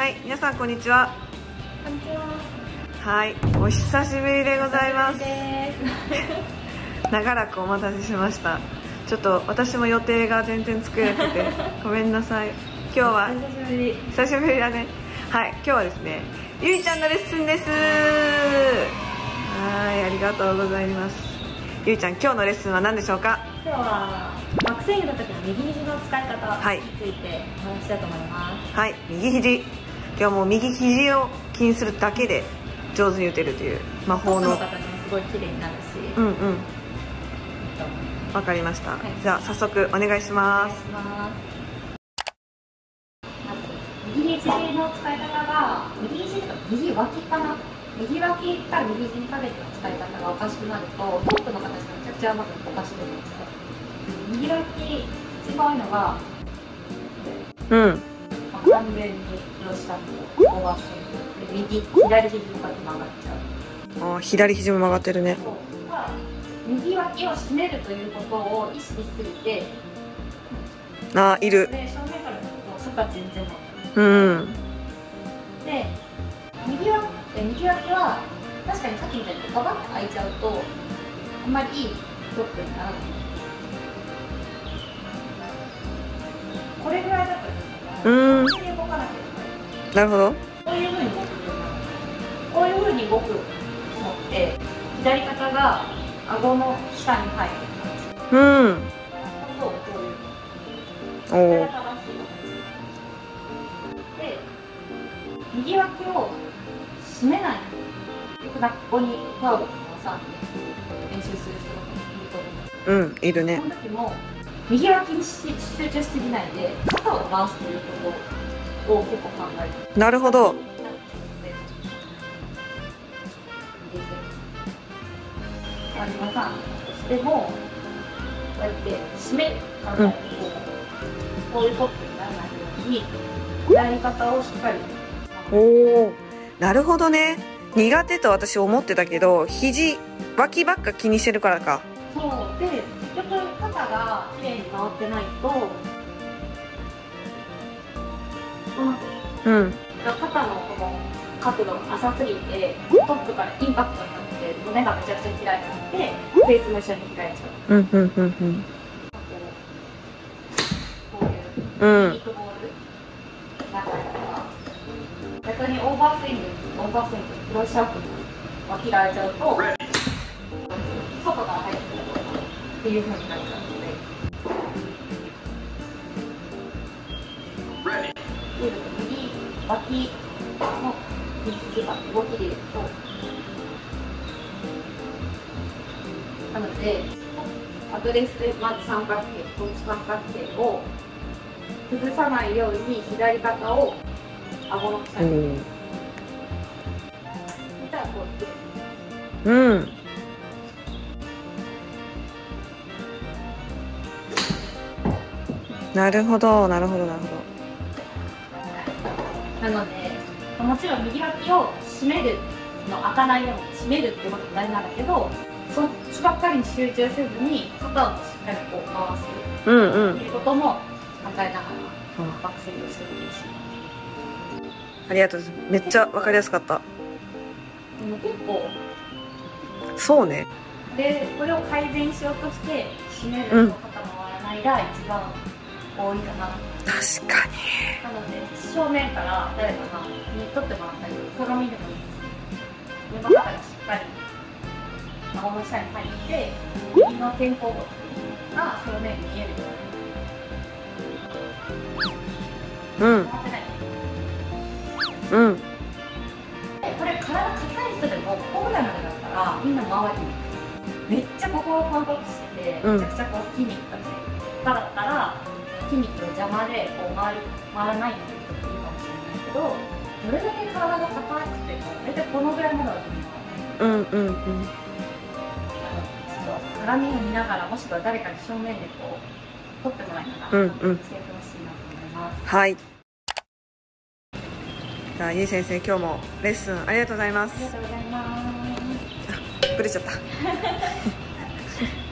はい、皆さんこんにちは。 こんにちは。 はい、お久しぶりでございます。長らくお待たせしました。ちょっと私も予定が全然作れなくてごめんなさい。今日は久しぶりだね。はい、今日はですね、ゆいちゃんのレッスンです。はい、ありがとうございます。ゆいちゃん、今日のレッスンは何でしょうか？ 今日はバックスイングの時の右肘の使い方についてお話ししたいと思います。 はい、右肘。今日も右肘を気にするだけで上手に打てるという魔法の。 形もすごい綺麗になるし。 うんうん。わかりました。はい、じゃあ早速お願いします。 まず右肘の使い方が右脇かな。右脇から右肘にかけての使い方がおかしくなるとトップの形がめちゃくちゃまずおかしくなるんですね。右脇一番多いのが完全にロシアンとオーバースイングで左肘もこうやって曲がっちゃう。 ああ、左肘も曲がってるね。 右脇を締めるということを意識しすぎて、 ああ、いる。 で正面から見るとそこは全然ない。で右脇は確かにさっきみたいにガバッと開いちゃうとあんまりいいトップにならない。これぐらいだとこういうふうに動かなきゃいけない。なるほど。こういうふうに動くようになる。こういうふうに動くのって左肩が顎の下に入る感じ。こういう。これが正しい。で、右脇を締めない。よくここにタオルをさ練習する人がいると思う。いるね。この時も右脇に集中しすぎないで肩を回すということを結構考える。 なるほど。 皆さんとしてもこうやって締める考えると、こういうトップにならないように左肩をしっかり。 おお、なるほどね。苦手と私思ってたけど、肘脇ばっか気にしてるからか。 そうで、結局肩が綺麗に回ってないと、肩のこの角度が浅すぎてトップからインパクトになって胸がめちゃくちゃ開いちゃってフェースも一緒に開いちゃう。こういうミートボール中には逆にオーバースイングクロスシャープに脇が開いちゃうと外から入ってくるっていうふうになっちゃうので、右脇の右肘が動きでいうと、なのでアドレスでまず三角形、この三角形を崩さないように左肩を顎の下に見たらこうやって。 なるほど、なるほど、なるほど。なので、もちろん右脇を締めるの開かないように締めるってことも大事なんだけど、そっちばっかりに集中せずに肩をしっかりこう回すっていうことも考えながらバックスイングしてるんです。 ありがとうございます。めっちゃわかりやすかった。 でも結構そうね。 でこれを改善しようとして締めると肩回らないが一番多いかな。 確かに。 なので正面から誰かが撮ってもらったり鏡でもいいです。上の肩がしっかり顎の下に入って右の肩甲骨が正面に見えるように。これ体硬い人でもここぐらいまでだったらみんな周りにめっちゃここをパンパンしててめちゃくちゃこう筋肉がついてる方だったら筋肉の邪魔でこう回らないっていう人もいるかもしれないけど、どれだけ体が硬くても大体このぐらいまでは全然回らない。鏡を見ながら、もしくは誰かに正面でこう撮ってもらいながらしてほしいなと思います。 はい。じゃあゆい先生、今日もレッスンありがとうございます。 ありがとうございます。 あ、ぶれちゃった。